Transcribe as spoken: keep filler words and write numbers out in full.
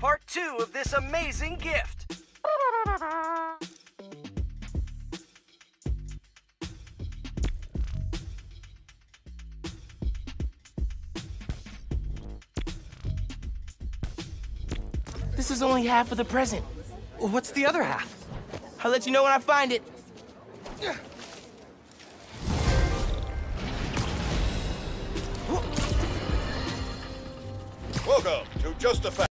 part two of this amazing gift. This is only half of the present. What's the other half? I'll let you know when I find it. Welcome to Just a Fact.